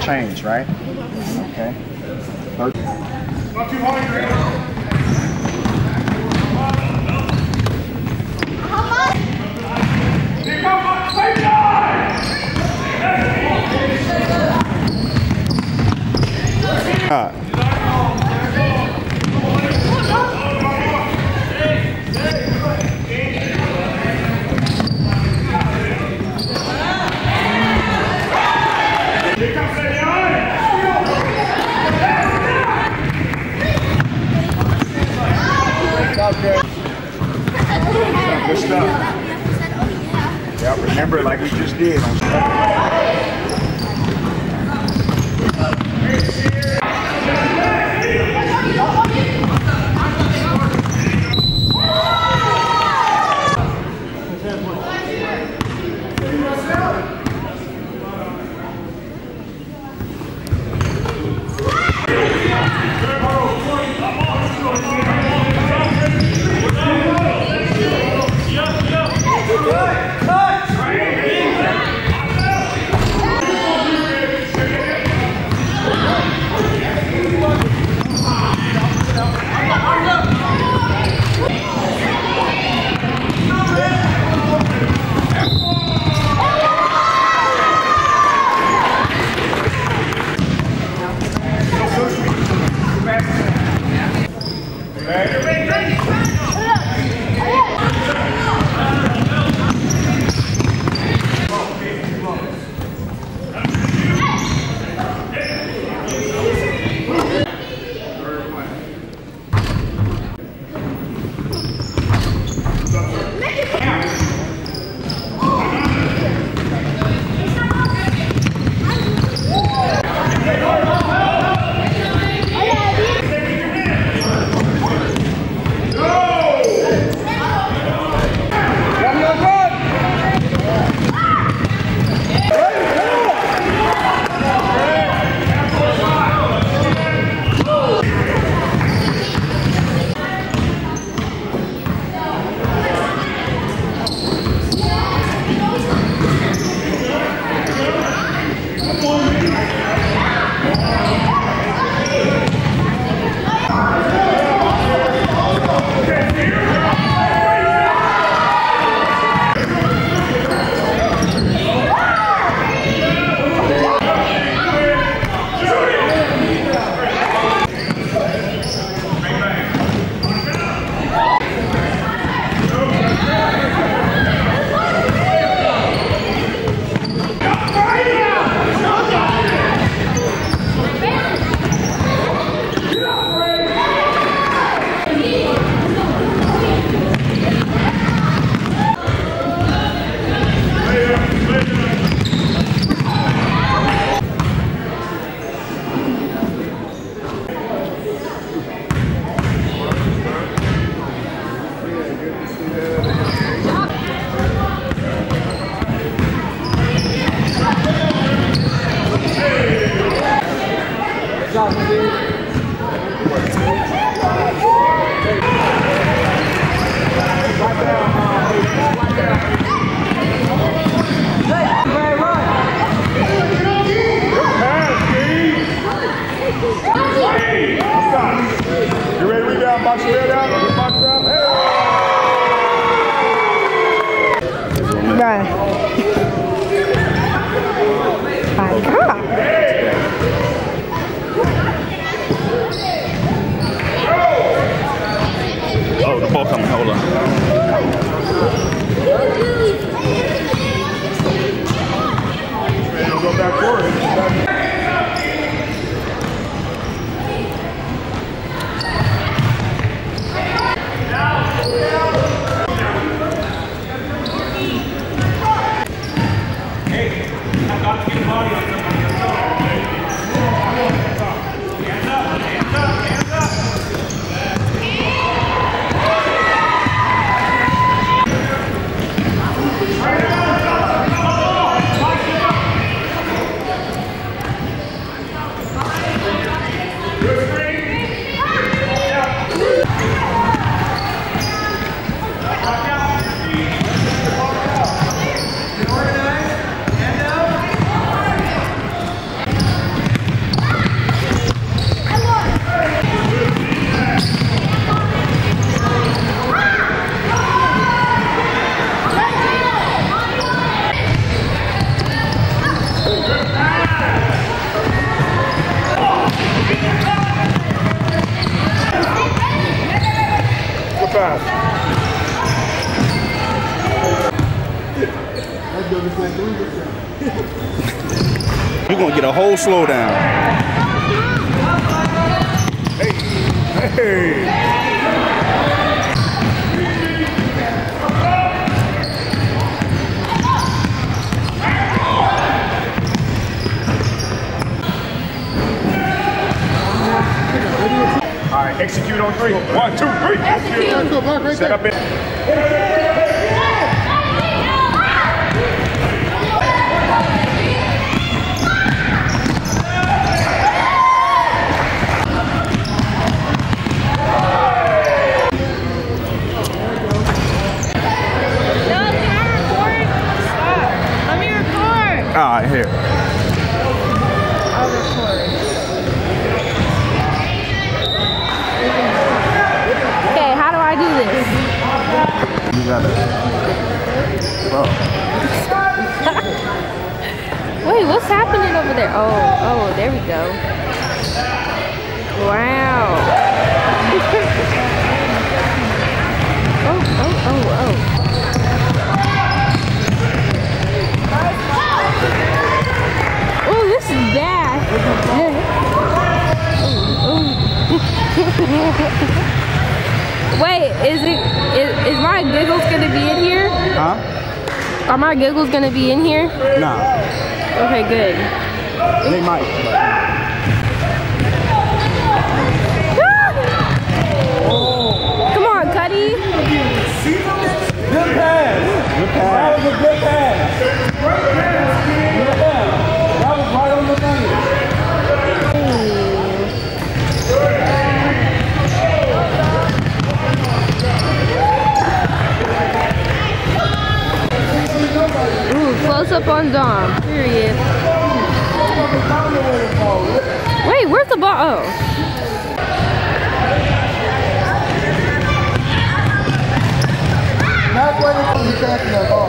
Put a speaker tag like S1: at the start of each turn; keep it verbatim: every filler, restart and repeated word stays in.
S1: change, right? Okay. Not too hard. Uh. Good stuff. Yeah, remember like we just did on You ready to rebound? Box your head out. Box out. Hey! Right. My God.
S2: Oh, the ball coming. Hold on.
S1: Go back forward.
S2: You're gonna get a whole slowdown.
S1: Hey, hey. All right, execute on three. One, two, three. Execute. Set up it.
S2: All right, here.
S3: I'll record. Okay, how do I do this?
S2: You gotta. Oh.
S3: Wait, what's happening over there? Oh, oh, there we go. Wow. oh, oh, oh, oh. Oh, this is bad. Wait, is it is, is my giggles gonna be in here?
S2: Huh?
S3: Are my giggles gonna be in here?
S2: Nah.
S3: Okay, good.
S2: They might.
S3: Come on, Cuddy.
S2: Good pass. Good pass. That was a good pass. Good pass. That was right on the money. Ooh, close up on Dom. Period. Wait, where's the ball? Oh.
S4: Not waiting for the back of the ball.